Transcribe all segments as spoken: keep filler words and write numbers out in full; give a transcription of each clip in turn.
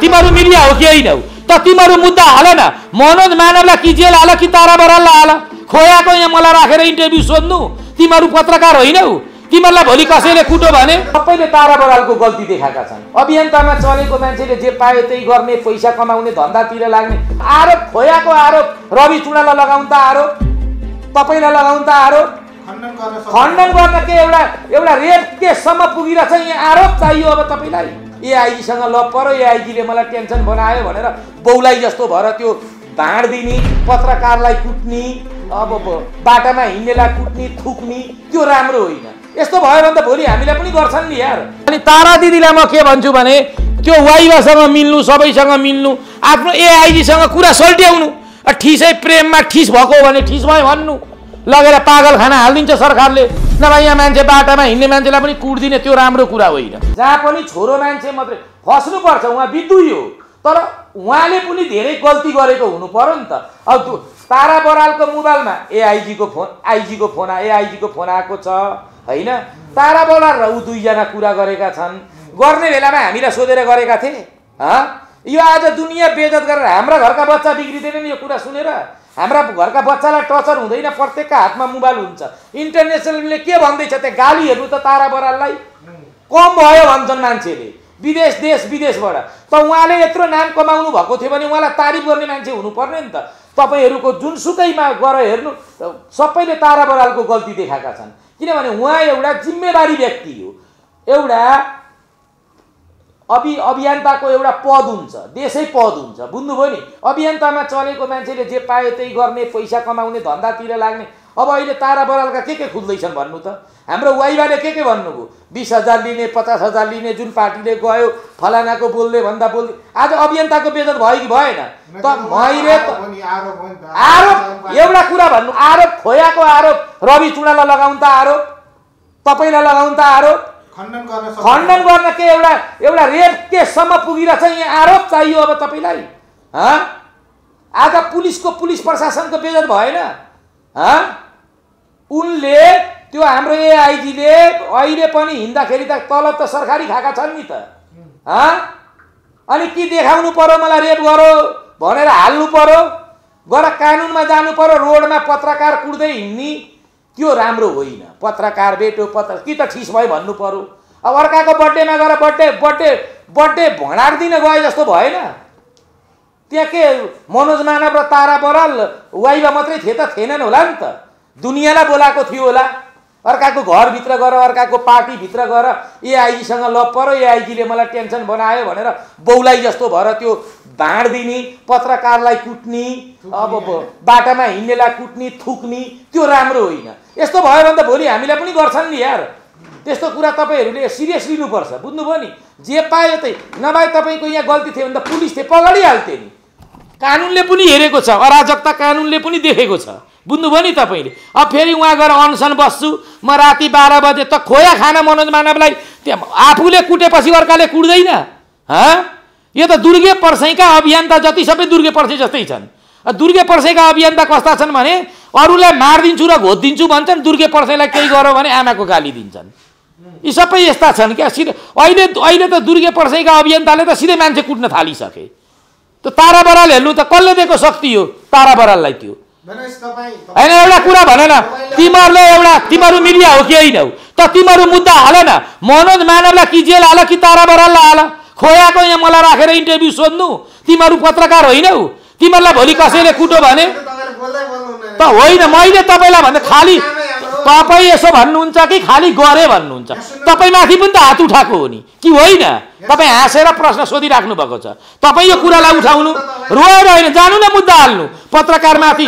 तिमीहरू मिडिया हो कि होइन हो त तिमीहरू मुद्दा हाल न मनोज मानवलाई कि जेल हाल कि तारा बराललाई हाल खोयाको यहाँ मलाई राखेर इन्टरभ्यू सोध्नु तिमीहरू पत्रकार होइनौ तिमीहरूलाई भोलि कसैले कुटो भने सबैले तारा बरालको गल्ती देखाएका छन् अभियन्तामा चलेको मान्छेले जे पायो त्यही गर्ने पैसा कमाउने धन्दातिर लाग्ने आरोप खोयाको आरोप रवि चुडालाई लगाउन त आरोप तपाईलाई लगाउन त आरोप खण्डन गर्न के एउटा एउटा रेप केससम्म पुगिरहेछ यहाँ आरोप चाहियो अब तपाईलाई एआइजीसँग लप पर्यो एआइजीले मलाई टेन्सन बनायो भनेर बौलाई जस्तो भएर त्यो भाँड दिने पत्रकारलाई कुट्ने अब बाटामा हिँड्नेलाई कुट्ने थुक्ने त्यो राम्रो होइन यस्तो भयो भने त भोलि हामीलाई पनि गर्छन् नि यार अनि तारा दिदीलाई म के भन्छु भने त्यो वाइवासँग मिल्नु सबैसँग मिल्नु आफ्नो एआइजीसँग कुरा सल्ट्याउनु ठिसै प्रेममा ठिस भएको भने ठिस भयो भन्नु लगेर पागल खाना हालिदिन्छ सरकारले नभए यहाँ मान्छे बाटामा हिँड्ने मान्छेलाई पनि कुट्दिने त्यो राम्रो कुरा होइन जहाँ पनि छोरो मान्छे मात्रै फस्नुपर्छ उहाँ विद्युई हो तर उहाँले पनि धेरै गल्ती गरेको हुनु पर्यो नि त अब तारा बरालको मोबाइलमा एआइजीको फोन आइजीको फोन एआइजीको फोन आएको छ होइन तारा बराल र ऊ दुईजना कुरा गरेका छन् गर्ने बेलामा हामीलाई सोधेर गरेका थिए यो आज दुनियाँ बेइज्जत गरेर हाम्रा घरका बच्चा बिग्रिँदैन नि यो कुरा सुनेर हाम्रा घरका बच्चालाई टर्चर हुँदैन प्रत्येकका हातमा मोबाइल हुन्छ इन्टरनेसनलले के भन्दैछ त्यो गाली हेर्नु त तारा बराललाई कम भयो भन्छन् मान्छेले विदेश देश विदेशबाट त उहाँले यत्रो नाम कमाउनु भएको थियो भने उहाँलाई तारिफ गर्ने मान्छे हुनुपर्ने नि त तपाईहरूको जुनसुकैमा गएर हेर्नु सबैले तारा बरालको गल्ती देखाएका छन् किनभने उहाँ एउटा जिम्मेवारी व्यक्ति हो एउटा अभि अभियन्ताको एउटा पद हुन्छ देशै पद हुन्छ बुझ्नुभयो नि अभियन्तामा चलेको मान्छेले जे पायो त्यही गर्ने पैसा कमाउने धन्दातिर लाग्ने अब अहिले तारा बरालका के के खुल्दैछन् भन्नु त हाम्रो वाइवाले के के भन्नुभयो बीस हजार लिने पचास हजार लिने जुन पार्टीले गयो फलानाको बोल्दै भन्दा बोल्दै आज अभियन्ताको बेइज्जत भयो कि भएन त मैले आरोप एउटा कुरा भन्नु आरोप खोयाको आरोप रवि चुडालाई लगाउन त आरोप तपाईलाई लगाउन त आरोप खण्डन गर्न खण्डन गर्न के एउटा एउटा रेप केससम्म पुगिरहेछ यहाँ आरोप चाहियो अब तपाईलाई ह आज पुलिसको पुलिस प्रशासनको बेइज्जत भएन ह उनले त्यो हाम्रो एआइजीले अहिले पनि हिँड्दाखेरि त तलब त सरकारी खाएका छन् नि त ह अनि के देखाउनु पर्यो मलाई रेप गरो भनेर हाल्नु पर्यो गएर कानुनमा जानु पर्यो रोडमा पत्रकार कुट्दै हिँड्ने त्यो राम्रो होइन पत्रकार बेटो पत्र कि त ठिस भयो भन्नु पर्यो अब अर्काको बर्थडेमा गएर बर्थडे बर्थडे बर्थडे भणार दिन गए जस्तो भएन त्यहाँ के मनोज मानव र तारा बराल वाइवा मात्रै थिए त थिएनन् होला नि त दुनियाँलाई बोलाएको थियो होला अर्काको घरभित्र गएर अर्काको पार्टीभित्र गएर एआइजीसँग लप पर्यो एआइजीले मलाई टेन्सन बनायो भनेर बौलाई जस्तो भएर त्यो भाँड दिने पत्रकारलाई कुट्ने अब बाटामा हिँड्नेलाई कुट्ने थुक्ने त्यो राम्रो होइन यस्तो भयो भने त भोलि हामीलाई पनि गर्छन् नि यार त्यस्तो कुरा तपाईहरूले सिरियस लिनुपर्छ बुझ्नुभयो नि जे पायो त्यही नभए तपाईँको यहाँ गल्ती थियो भने त पुलिसले पगडिहाल्थे नि कानुनले पनि हेरेको छ अराजकता कानुनले पनि देखेको छ बुझ्नुभयो नि तपाईँले अब फेरि उहाँ गएर अनसन बस्छु म राति बाह्र बजे त खोया खाना मनोज मानवलाई त्यहाँ आफूले कुटेपछि अर्काले कुट्दैन ह यो त दुर्गे पर्सैका अभियन्ता जति सबै दुर्गे पर्सै जस्तै छन् दुर्गे पर्सैका अभियन्ता कस्ता छन् भने अरूलाई मारिदिन्छु र घोदिन्छु भन्छन् दुर्गे पर्सैलाई केही गर्यो भने आमाको गाली दिन्छन् यी सबै यस्ता छन् क्या सिधै अहिले अहिले त दुर्गे पर्सैका अभियन्ताले त सिधै मान्छे कुट्न थालिसके त तारा बराल हेर्नु त कसले दिएको शक्ति हो तारा बराललाई त्यो होइन एउटा कुरा भन न तिमीहरूले एउटा तिमीहरू मिडिया हो कि होइन हो त तिमीहरू मुद्दा हाल न मनोज मानवलाई कि जेल हाल कि तारा बराललाई हाल खोयाको यहाँ मलाई राखेर इन्टरभ्यू सोध्नु तिमीहरू पत्रकार होइनौ तिमीहरूलाई भोलि कसैले कुटो भने त होइन मैले तपाईँलाई भन्दा खालि तपाईँ यसो भन्नुहुन्छ कि खालि गरे भन्नुहुन्छ तपाईँ माथि पनि त हात उठाएको हो नि कि होइन तपाईँ हाँसेर प्रश्न सोधिराख्नु भएको छ तपाईँ यो कुरालाई उठाउनु रोएर होइन जानु न मुद्दा हाल्नु पत्रकारमाथि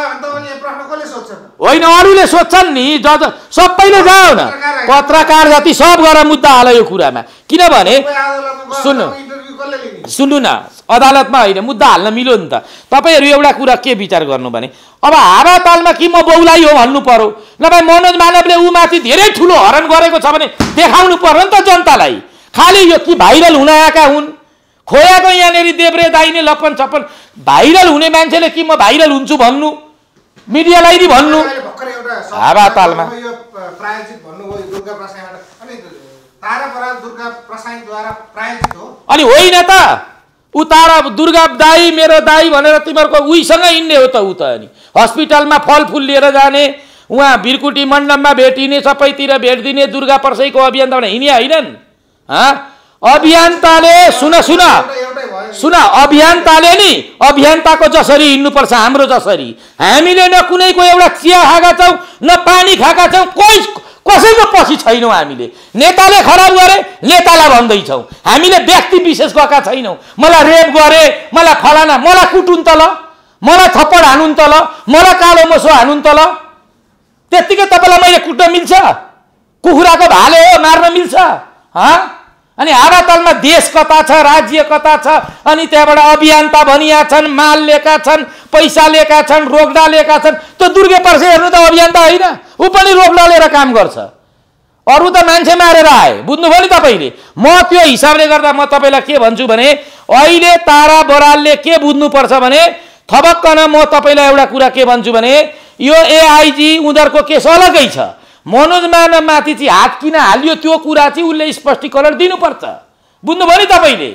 होइन अरूले सोध्छन् नि ज सबैले जाऊ न पत्रकार जति सब गरेर मुद्दा हाल यो कुरामा किनभने सुन्नु सुन्नु न अदालतमा होइन मुद्दा हाल्न मिल्यो नि त तपाईँहरू एउटा कुरा के विचार गर्नु भने अब हावातालमा कि म बौलाई हो भन्नु पर्यो नभए मनोज मानवले ऊ माथि धेरै ठुलो हरण गरेको छ भने देखाउनु पर्यो नि त जनतालाई खालि यो कि भाइरल हुन आएका हुन् खोयाको यहाँनिर देब्रे दाइने लप्पन छप्पन भाइरल हुने मान्छेले कि म भाइरल हुन्छु भन्नु मिडियालाई नि भन्नु हावातालमा अनि होइन त उतारा दुर्गा दाई मेरो दाई भनेर तिमीहरूको उहीसँग हिँड्ने हो त उ त अनि हस्पिटलमा फलफुल लिएर जाने उहाँ भिरकुटी मण्डपमा भेटिने सबैतिर भेटिदिने दुर्गा पर्सैको अभियन्ता हिँडे होइनन् अभियन्ताले सुन सुन सुन अभियन्ताले नि अभियन्ताको जसरी हिँड्नुपर्छ हाम्रो जसरी हामीले न कुनैको एउटा चिया खाएका छौँ न पानी खाएका छौँ कोही कसैको पछि छैनौँ हामीले नेताले खराब गरे नेतालाई भन्दैछौँ हामीले व्यक्ति विशेष गएका छैनौँ मलाई रेप गरे मलाई फलाना मलाई कुटुन् त ल मलाई थप्पड हानुन् त ल मलाई कालो मोसो हानुन् त ल त्यतिकै तपाईँलाई मैले कुट्न मिल्छ कुखुराको भाले हो मार्न मिल्छ हाँ अनि हावातलमा देश कता छ राज्य कता छ अनि त्यहाँबाट अभियन्ता भनिया छन् माल लिएका छन् पैसा लिएका छन् रोगडा लिएका छन् त्यो दुर्गे पर्से हेर्नु त अभियन्ता होइन ऊ पनि रोगडा लिएर काम गर्छ अरू त मान्छे मारेर आए बुझ्नुभयो नि तपाईँले म त्यो हिसाबले गर्दा म तपाईँलाई के भन्छु भने अहिले तारा बरालले के बुझ्नुपर्छ भने थपक्कन म तपाईँलाई एउटा कुरा के भन्छु भने यो एआइजी उनीहरूको केस अलगै छ मनोज मानवमाथि चाहिँ हात किन हालियो त्यो कुरा चाहिँ उसले स्पष्टीकरण दिनुपर्छ बुझ्नुभयो नि तपाईँले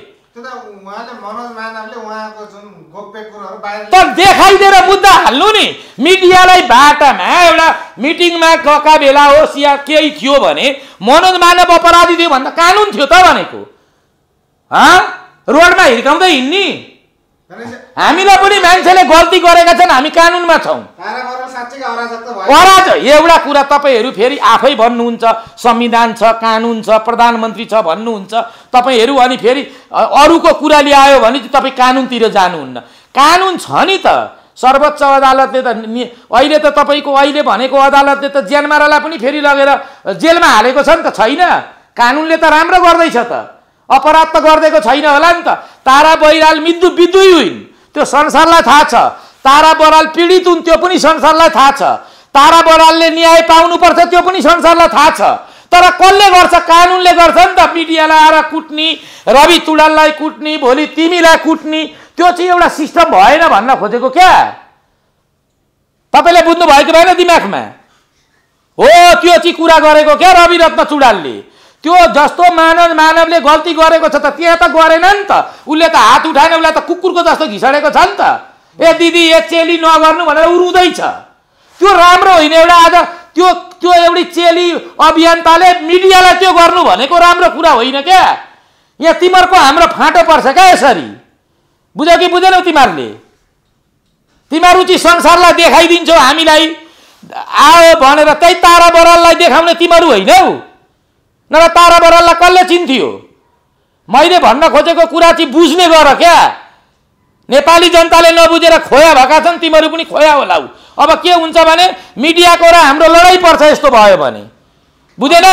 त देखाइदिएर मुद्दा हाल्नु नि मिडियालाई बाटामा एउटा मिटिङमा गएका बेला होस् या केही थियो भने मनोज मानव अपराधी थियो भन्दा कानुन थियो त भनेको हाँ रोडमा हिर्काउँदै हिँड्ने हामीलाई पनि मान्छेले गल्ती गरेका छन् हामी कानुनमा छौँ अराजक एउटा कुरा तपाईँहरू फेरि आफै भन्नुहुन्छ संविधान छ कानुन छ प्रधानमन्त्री छ भन्नुहुन्छ तपाईँहरू अनि फेरि अरूको कुरा ल्यायो भने चाहिँ तपाईँ कानुनतिर जानुहुन्न कानुन छ नि त सर्वोच्च अदालतले त अहिले त तपाईँको अहिले भनेको अदालतले त ज्यानमारालाई पनि फेरि लगेर जेलमा हालेको छ नि त छैन कानुनले त राम्रो गर्दैछ त अपराध त गर्देको छैन होला नि त तारा बहिराल मृत्यु विदुई हुन् त्यो संसारलाई थाहा छ तारा बराल पीडित हुन् त्यो पनि संसारलाई थाहा छ तारा बरालले न्याय पाउनुपर्छ त्यो पनि संसारलाई थाहा छ तर कसले गर्छ कानुनले गर्छ नि त मिडियालाई आएर कुट्ने रवि तुडाललाई कुट्ने भोलि तिमीलाई कुट्ने त्यो चाहिँ एउटा सिस्टम भएन भन्न खोजेको क्या तपाईँले बुझ्नु भएको भएन दिमागमा हो त्यो चाहिँ कुरा गरेको क्या रवि रत्न चुडालले त्यो जस्तो मानव मानवले गल्ती गरेको छ त त्यहाँ त गरेन नि त उसले त हात उठाएन उसलाई त कुकुरको जस्तो घिसाडेको छ नि त ए दिदी ए चेली नगर्नु भनेर उरुँदैछ त्यो राम्रो होइन एउटा आज त्यो त्यो एउटी चेली अभियन्ताले मिडियालाई त्यो गर्नु भनेको राम्रो कुरा होइन क्या यहाँ तिमीहरूको हाम्रो फाँटो पर्छ क्या यसरी बुझ्यौ कि बुझेनौ तिमीहरूले तिमीहरू चाहिँ संसारलाई देखाइदिन्छौ हामीलाई आयो भनेर त्यही तारा बराललाई देखाउने तिमीहरू होइनौ नभए तारा बराललाई कसले चिन्थ्यो मैले भन्न खोजेको कुरा चाहिँ बुझ्ने गर क्या नेपाली जनताले नबुझेर खोया भएका छन् तिमीहरू पनि खोया होला अब के हुन्छ भने मिडियाको र हाम्रो लडाई पर्छ यस्तो भयो भने बुझेनौ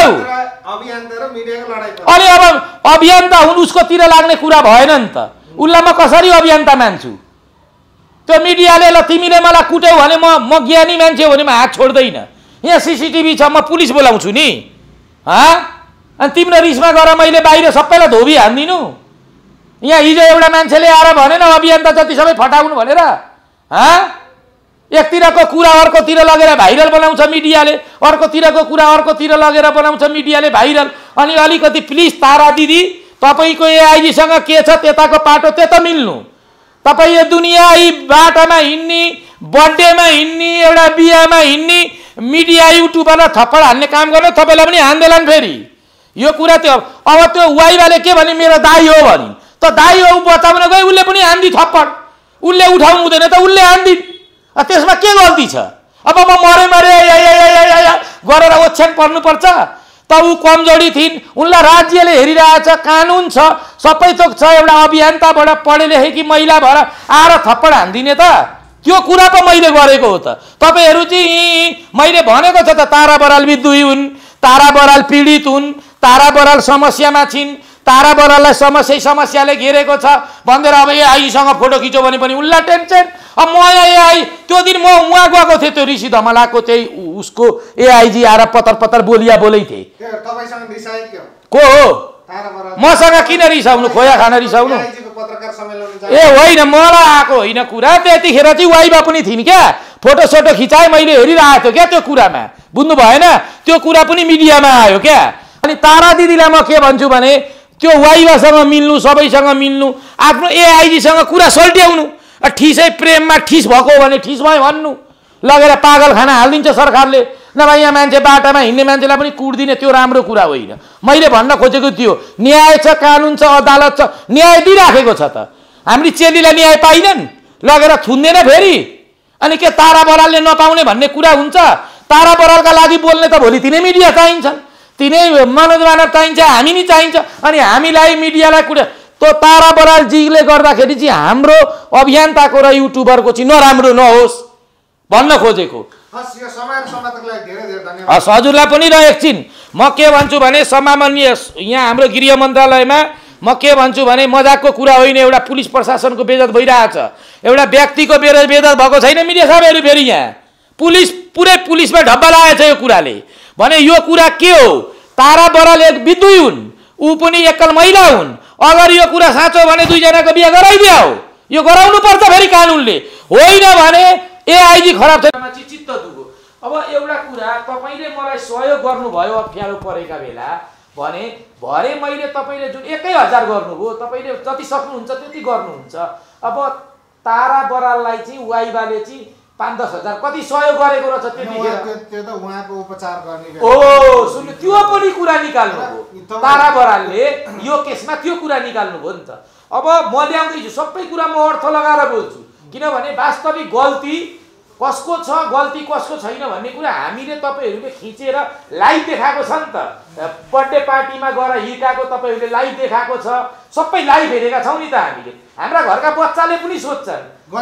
अनि अब अभियन्ता हुन् उसकोतिर लाग्ने कुरा भएन नि त उसलाई म कसरी अभियन्ता मान्छु त्यो मिडियाले ल तिमीले मलाई कुट्यौ भने म म ज्ञानी मान्छे हो भने म हात छोड्दैन यहाँ सिसिटिभी छ म पुलिस बोलाउँछु नि हाँ अनि तिम्रो रिसमा गएर मैले बाहिर सबैलाई धोबी हान्दिनु यहाँ हिजो एउटा मान्छेले आएर भनेन अभियन्ता जति सबै फटाउनु भनेर हाँ एकतिरको कुरा अर्कोतिर लगेर भाइरल बनाउँछ मिडियाले अर्कोतिरको कुरा अर्कोतिर लगेर बनाउँछ मिडियाले भाइरल अनि अलिकति प्लिज तारा दिदी तपाईँको एआइजीसँग के छ त्यताको पाटो त्यता मिल्नु तपाईँ यो दुनियाँ यी बाटामा हिँड्ने बर्थडेमा हिँड्ने एउटा बिहामा हिँड्ने मिडिया युट्युबरलाई थप्पड हान्ने काम गर्ने तपाईँलाई पनि हान्दैलान् फेरि यो कुरा त्यो अब त्यो वाइवाले के भने मेरो दाई हो भनिन् त दाई हो बताउन गए उसले पनि हान्दी थप्पड उसले उठाउनु हुँदैन त उसले हान्दिन् त्यसमा के गल्ती छ अब म मरे मरे गरेर ओछ्यान पर्नुपर्छ त ऊ कमजोरी थिइन् उनलाई राज्यले हेरिरहेछ कानुन छ सबै थोक छ एउटा अभियन्ताबाट पढे लेखेकी महिला भएर आएर थप्पड हान्दिने त त्यो कुरा पो मैले गरेको हो त तपाईँहरू चाहिँ मैले भनेको छ त तारा बराल विद्युही हुन् तारा बराल पीडित हुन् तारा बराल समस्यामा छिन् तारा बराललाई समस्या समस्याले घेरेको छ भनेर अब एआईसँग फोटो खिच्यो भने पनि उल्ला टेन्सन अब म यहाँ एआई त्यो दिन म उहाँ गएको थिएँ त्यो ऋषि धमलाको त्यही उसको एआईजी आएर पतर पतर बोलिया बोलै थिए को हो मसँग किन रिसाउनु खोया खान रिसाउनु ए होइन मलाई आएको होइन कुरा त्यतिखेर चाहिँ वाइबा पनि थिइन् क्या फोटो सोटो खिचाए मैले हेरिरहेको थिएँ क्या त्यो कुरामा बुझ्नु भएन त्यो कुरा पनि मिडियामा आयो क्या अनि तारा दिदीलाई म के भन्छु भने त्यो वाइवासँग मिल्नु, सबैसँग मिल्नु, आफ्नो एआइजीसँग कुरा सल्ट्याउनु, ठिसै प्रेममा ठिस भएको हो भने ठिस भयो भन्नु, लगेर पागलखाना हालिदिन्छ सरकारले। नभए यहाँ मान्छे बाटामा हिँड्ने मान्छेलाई पनि कुट्दिने, त्यो राम्रो कुरा होइन। मैले भन्न खोजेको त्यो न्याय छ, कानुन छ, अदालत छ, न्याय दिइराखेको छ त। हाम्रो चेलीलाई न्याय पाइनन्, लगेर थुन्दैन फेरि। अनि के तारा बरालले नपाउने भन्ने कुरा हुन्छ? तारा बरालका लागि बोल्ने त भोलि तिनै मिडिया चाहिन्छन्, तिनै मनोज मानव चाहिन्छ, हामी नि चाहिन्छ। अनि हामीलाई मिडियालाई कुरा त्यो तारा बरालजीले गर्दाखेरि चाहिँ हाम्रो अभियन्ताको र युट्युबरको चाहिँ नराम्रो नहोस् भन्न खोजेको। हजुरलाई पनि र एकछिन म के भन्छु भने सम्माननीय यहाँ हाम्रो गृह मन्त्रालयमा म के भन्छु भने मजाकको कुरा होइन, एउटा पुलिस प्रशासनको बेइज्जत भइरहेछ, एउटा व्यक्तिको बेइज्जत भएको छैन मिडिया साहबहरू। फेरि यहाँ पुलिस पुरै पुलिसमा ढब्बा लागेको छ यो कुराले। भने यो कुरा के हो? तारा बराल एक विद्युई हुन्, ऊ पनि एकल महिला हुन्। अगर यो कुरा साँचो भने दुईजनाको बिहा गराइदिया हो, यो गराउनु पर्छ फेरि कानुनले, होइन भने एआइजी खराब छैन चित्त दुखो। अब एउटा कुरा तपाईले मलाई सहयोग गर्नुभयो अप्ठ्यारो परेका बेला भने भरे मैले तपाईले जुन एकै हजार गर्नुभयो, तपाईले जति सक्नुहुन्छ त्यति गर्नुहुन्छ। अब तारा बराललाई चाहिँ वाइबाले चाहिँ पाँच दस हजार कति सहयोग गरेको रहेछ त्यतिखेर, त्यो त उहाँको उपचार गर्ने। ओ सुन्नु, त्यो पनि कुरा निकाल्नुभयो तारा बरालले, यो केसमा त्यो कुरा निकाल्नुभयो नि त। अब म ल्याउँदैछु सबै कुरा म अर्थ लगाएर बोल्छु, किनभने वास्तविक गल्ती कसको छ गल्ती कसको छैन भन्ने कुरा हामीले तपाईहरूले खिचेर लाइभ देखाएको छ नि त। बर्थडे पार्टीमा गएर हिर्काएको तपाईहरूले लाइभ देखाएको छ, सबै लाइभ हेरेका छौँ नि त हामीले। हाम्रा घरका बच्चाले पनि सोध्छन्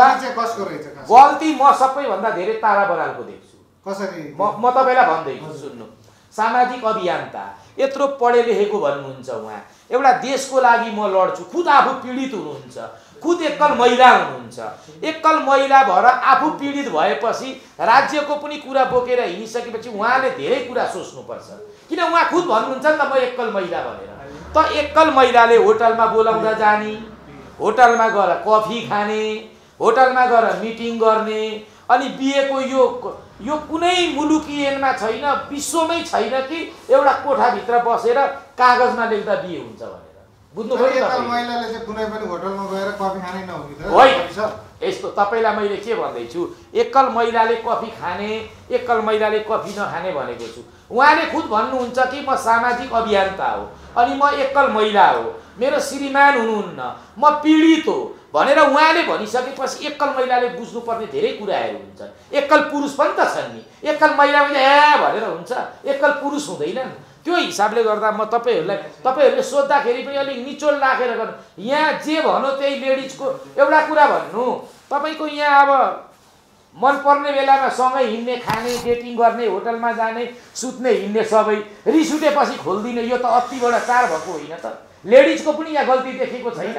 गल्ती म सबैभन्दा धेरै तारा बरालको देख्छु। कसरी? म म तपाईँलाई भन्दैछु सुन्नु। सामाजिक अभियन्ता, यत्रो पढे लेखेको भन्नुहुन्छ उहाँ, एउटा देशको लागि म लड्छु, खुद आफू पीडित हुनुहुन्छ, खुद एकल महिला हुनुहुन्छ। एकल महिला भएर आफू पीडित भएपछि राज्यको पनि कुरा बोकेर हिँडिसकेपछि उहाँले धेरै कुरा सोच्नुपर्छ, किन उहाँ खुद भन्नुहुन्छ नि त म एकल महिला भनेर। त एकल महिलाले होटलमा बोलाउँदा जाने, होटलमा गएर कफी खाने, होटलमा गएर मिटिङ गर्ने, अनि बिहेको यो यो कुनै मुलुकियनमा छैन, विश्वमै छैन कि एउटा कोठाभित्र बसेर कागजमा लेख्दा बिहे हुन्छ भनेर। बुझ्नु भयो एकल महिलाले चाहिँ कुनै पनि होटलमा गएर कफी खानै नहुने त होइन। यस्तो तपाईलाई मैले के भन्दैछु, एकल महिलाले कफी खाने, एकल महिलाले कफी नखाने भनेको छु। उहाँले खुद भन्नुहुन्छ कि म सामाजिक अभियन्ता हो, अनि म एकल महिला हो, मेरो श्रीमान हुनुहुन्न, म पीडित हो भनेर उहाँले भनिसकेपछि एकल महिलाले बुझ्नुपर्ने धेरै कुराहरू हुन्छन्। एकल पुरुष पनि त छन् नि, एकल महिला पनि ए भनेर हुन्छ, एकल पुरुष हुँदैनन्। त्यो हिसाबले गर्दा म तपाईहरूलाई तपाईहरूले सोद्धाखेरि पनि अलिक निचोड राखेर गर्नु। यहाँ जे भन्यो त्यही लेडिजको एउटा कुरा भन्नु, तपाईँको यहाँ अब मनपर्ने बेलामा सँगै हिँड्ने, खाने, डेटिङ गर्ने, होटलमा जाने, सुत्ने, हिँड्ने सबै रिस उठेपछि खोलिदिने, यो त अति बडा चार भएको होइन त? लेडिजको पनि यहाँ गल्ती देखेको छैन,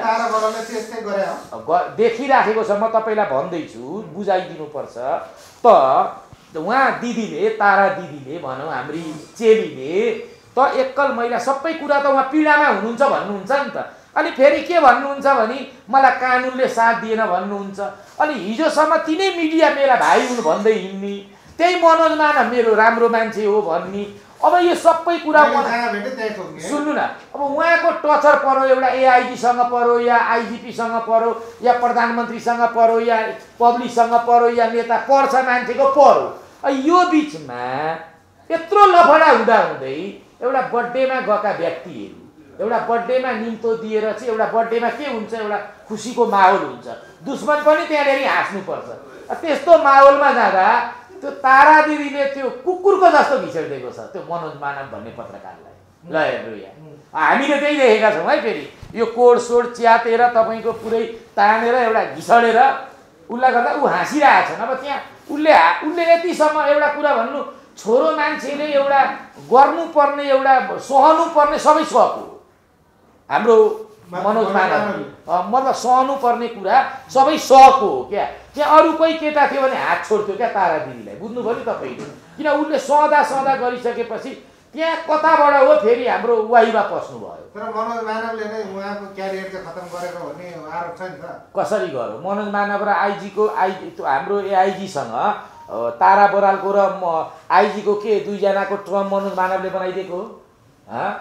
देखिराखेको छ। म तपाईँलाई भन्दैछु बुझाइदिनुपर्छ त। उहाँ दिदीले, तारा दिदीले भनौँ, हाम्री चेलीले त एकल महिला सबै कुरा त उहाँ पीडामा हुनुहुन्छ भन्नुहुन्छ नि त। अनि फेरि के भन्नुहुन्छ भने मलाई कानुनले साथ दिएन भन्नुहुन्छ। अनि हिजोसम्म तिनै मिडिया मेरा भाइ हुन् भन्दै हिँड्ने, त्यही मनोज मानव मेरो राम्रो मान्छे हो भन्ने। अब यो सबै कुरा सुन्नु न, अब उहाँको टचर पर्यो, एउटा एआइजीसँग पर्यो, या आइजिपीसँग पर्यो, या प्रधानमन्त्रीसँग पर्यो, या पब्लिकसँग पर्यो, या नेता पर्छ मान्छेको पर्यो। यो बिचमा यत्रो लफडा हुँदा हुँदै एउटा बर्थडेमा गएका व्यक्तिहरू, एउटा बर्थडेमा निम्तो दिएर चाहिँ एउटा बर्थडेमा के हुन्छ, एउटा खुसीको माहौल हुन्छ, दुश्मन पनि त्यहाँनिर हाँस्नुपर्छ। त्यस्तो माहौलमा जाँदा त्यो तारा दिदीले त्यो कुकुरको जस्तो घिसेडिदिएको छ त्यो मनोज मानव भन्ने पत्रकारलाई। ल हेर्नु यहाँ हामीले त्यही देखेका छौँ है। फेरि यो कोड सोड च्यातेर तपाईँको पुरै तानेर एउटा घिसडेर उसलाई गर्दा ऊ हाँसिरहेछन्। अब त्यहाँ उसले उसले यतिसम्म एउटा कुरा भन्नु, छोरो मान्छेले एउटा गर्नुपर्ने, एउटा सहनुपर्ने सबै सक्यो हाम्रो मनोज मानव, मतलब सहनु पर्ने कुरा सबै सक हो क्या। त्यहाँ अरू कोही केटा थियो भने हात छोड्थ्यो क्या तारा दिदीलाई। बुझ्नुभयो नि तपाईँले, किन उसले सदा सदा गरिसकेपछि त्यहाँ कताबाट हो फेरि हाम्रो वाइबा पस्नु भयो। तर मनोज मानवले नै उहाँको क्यारियर चाहिँ खतम गरेको भन्ने आरोप छ नि त। कसरी गर्यो? मनोज मानव र आइजीको आइजी हाम्रो एआइजीसँग तारा बरालको र म आइजीको के दुईजनाको टर्म मनोज मानवले बनाइदिएको हो?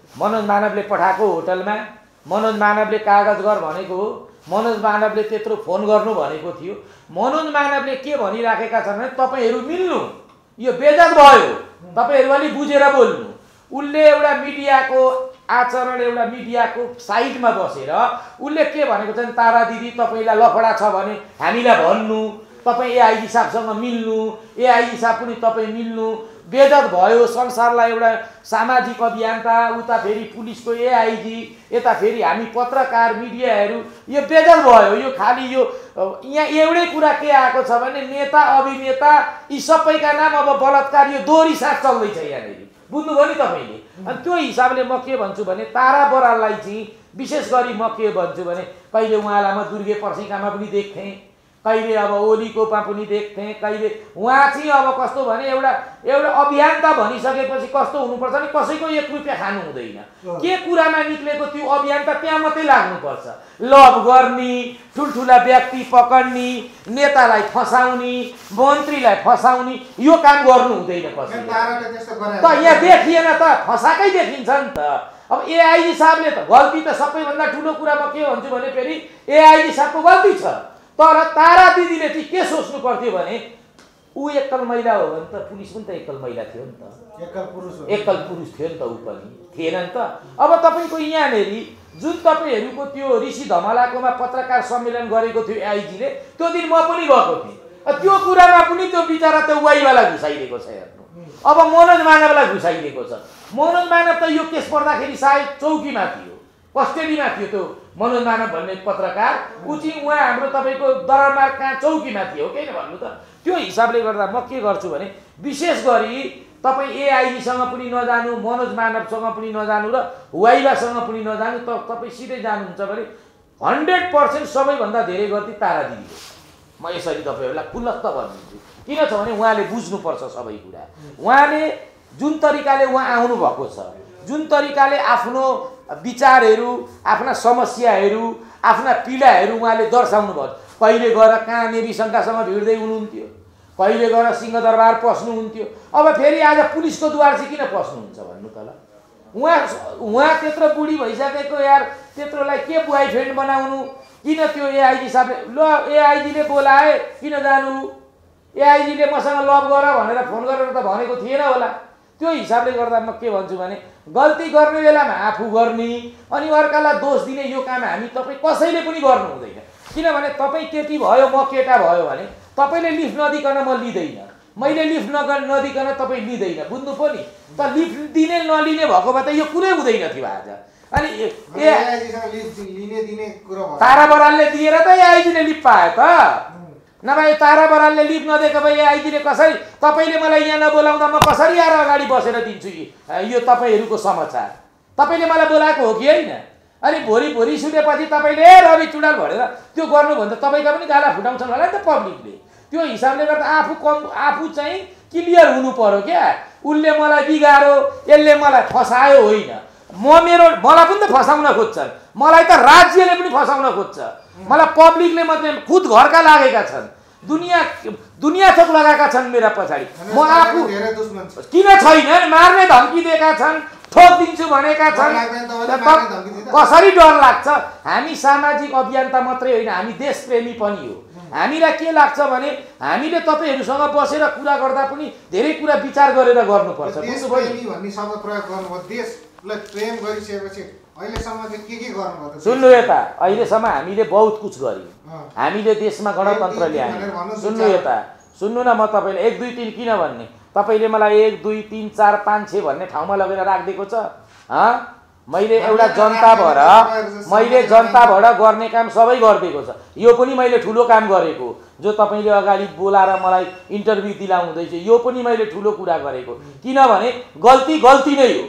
मनोज मानवले पठाएको होटलमा मनोज मानवले कागज गर भनेको हो, मनोज मानवले त्यत्रो फोन गर्नु भनेको थियो। मनोज मानवले के भनिराखेका छन् भने तपाईँहरू मिल्नु, यो बेइज्जत भयो, तपाईँहरू अलि बुझेर बोल्नु। उसले एउटा मिडियाको आचरण, एउटा मिडियाको साइटमा बसेर उसले के भनेको छ, तारा दिदी तपाईँलाई लफडा छ भने हामीलाई भन्नु, तपाईँ एआइजी साहबसँग मिल्नु, एआइजी साहब पनि तपाईँ मिल्नु। बेइज्जत भयो संसारलाई। एउटा सामाजिक अभियन्ता, उता फेरि पुलिसको एआइजी, यता फेरि हामी पत्रकार मिडियाहरू, यो बेइज्जत भयो। यो खालि यो यहाँ एउटै कुरा के आएको छ भने नेता अभिनेता यी सबैका नाम अब बलात्कार, यो दोहोरी साथ चल्दैछ यहाँनिर, बुझ्नुभयो नि तपाईँले। अनि त्यो हिसाबले म के भन्छु भने तारा बराललाई चाहिँ विशेष गरी म के भन्छु भने कहिले उहाँलाई म दुर्गे पर्सिकामा पनि देख्थेँ, कहिले अब ओलीकोमा पनि देख्थेँ, कहिले उहाँ चाहिँ अब कस्तो भने एउटा एउटा अभियन्ता भनिसकेपछि कस्तो हुनुपर्छ नि, कसैको एक रुपियाँ खानु हुँदैन। के कुरामा निक्लेको त्यो अभियन्ता त्यहाँ मात्रै लाग्नुपर्छ। लभ गर्ने, ठुल्ठुला व्यक्ति पकड्ने, नेतालाई फसाउने, मन्त्रीलाई फसाउने, यो काम गर्नु हुँदैन कसैले। त यहाँ देखिएन त, फसाकै देखिन्छ नि त। अब एआइजी साहबले त गल्ती त सबैभन्दा ठुलो कुरा म के भन्छु भने फेरि एआइजी साहबको गल्ती छ। तर तारा दिदीले चाहिँ के सोच्नु पर्थ्यो भने ऊ एकल महिला हो भने त पुलिस पनि त एकल महिला थियो नि त, एकल पुरुष हो, एकल पुरुष थियो नि त, ऊ पनि थिएन नि त। अब तपाईँको यहाँनिर जुन तपाईँहरूको त्यो ऋषि धमलाकोमा पत्रकार सम्मेलन गरेको थियो एआइजीले, त्यो दिन म पनि गएको थिएँ। त्यो कुरामा पनि त्यो बिचरा त्यो वाइवाला घुसाइदिएको छ हेर्नु। अब मनोज मानवलाई घुसाइदिएको छ। मनोज मानव त यो केस पर्दाखेरि सायद चौकीमा थियो, कस्टडीमा थियो त्यो मनोज मानव भन्ने पत्रकार। ऊ चाहिँ उहाँ हाम्रो तपाईँको दरबार कहाँ चौकीमा थियो, किन भन्नु त। त्यो हिसाबले गर्दा म के गर्छु भने विशेष गरी तपाईँ एआइजीसँग पनि नजानु, मनोज मानवसँग पनि नजानु र वाइवासँग पनि नजानु। त तपाईँ सिधै जानुहुन्छ भने हन्ड्रेड पर्सेन्ट सबैभन्दा धेरै गल्ती तारा दिदी हो। म यसरी तपाईँहरूलाई खुल्लस्त भनिदिन्छु। किन छ भने उहाँले बुझ्नुपर्छ सबै कुरा। उहाँले जुन तरिकाले उहाँ आउनुभएको छ, जुन तरिकाले आफ्नो विचारहरू, आफ्ना समस्याहरू, आफ्ना पीडाहरू उहाँले दर्शाउनु भयो। कहिले गएर कहाँ नेवी शङ्कासँग भिड्दै हुनुहुन्थ्यो, कहिले गएर सिंहदरबार पस्नुहुन्थ्यो। अब फेरि आज पुलिसको द्वार चाहिँ किन पस्नुहुन्छ भन्नु त ल। उहाँ उहाँ त्यत्रो बुढी भइसकेको यार, त्यत्रोलाई के बोयफ्रेन्ड बनाउनु? किन त्यो एआइजी साहबले ल एआइजीले बोलाए किन जानु? एआइजीले मसँग लभ गर भनेर फोन गरेर त भनेको थिएन होला। त्यो हिसाबले गर्दा म के भन्छु भने गल्ती गर्ने बेलामा आफू गर्ने अनि अर्कालाई दोष दिने यो काम हामी तपाईँ कसैले पनि गर्नु हुँदैन। किनभने तपाईँ केटी भयो म केटा भयो भने तपाईँले लिफ्ट नदिकन म लिँदैन, मैले लिफ्ट नग नदिकन तपाईँ लिँदैन, बुझ्नु पो नि त। लिफ्ट दिने नलिने भएको भए त यो कुरै हुँदैन थियो आज। अनि तारा बरालले दिएर त एआइजीले लिफ्ट पायो त, नभए तारा बरालले लिफ्ट नदिएको भए एआइजीले कसरी, तपाईँले मलाई यहाँ नबोलाउँदा म कसरी आएर अगाडि बसेर दिन्छु यो तपाईँहरूको समाचार? तपाईँले मलाई बोलाएको हो कि होइन? अनि भोलि भोलि सुनेपछि तपाईँले ए रवि चुडाल भनेर त्यो गर्नु भने त तपाईँका पनि गाला फुटाउँछन् होला नि त पब्लिकले। त्यो हिसाबले गर्दा आफू कम आफू चाहिँ क्लियर हुनु पर्यो क्या। उसले मलाई बिगारो, यसले मलाई फसायो होइन, म मेरो मलाई पनि त फसाउन खोज्छन्, मलाई त राज्यले पनि फसाउन खोज्छ, मलाई पब्लिकले मात्रै खुद घरका लागेका छन्, दुनियाँ दुनियाँ थोक लगाएका छन् मेरा पछाडि। म आफू किन छैन, मार्ने धम्की दिएका छन्, ठोक दिन्छु भनेका छन्। कसरी डर लाग्छ? हामी सामाजिक अभियन्ता मात्रै होइन, हामी देशप्रेमी पनि हो। हामीलाई के लाग्छ भने हामीले तपाईँहरूसँग बसेर कुरा गर्दा पनि धेरै कुरा विचार गरेर गर्नुपर्छ। सुन्नु यता, अहिलेसम्म हामीले बहुत कुछ गर्यौँ, हामीले देशमा गणतन्त्र ल्यायौँ। सुन्नु यता, सुन्नु न, म तपाईँलाई एक दुई तिन किन भन्ने, तपाईँले मलाई एक दुई तिन चार पाँच छ भन्ने ठाउँमा लगेर राखिदिएको छ। मैले एउटा जनता भएर मैले जनता भएर गर्ने काम सबै गरिदिएको छ। यो पनि मैले ठुलो काम गरेको, जो तपाईँले अगाडि बोलाएर मलाई इन्टरभ्यू दिलाउँदैछ, यो पनि मैले ठुलो कुरा गरेको। किनभने गल्ती गल्ती नै हो।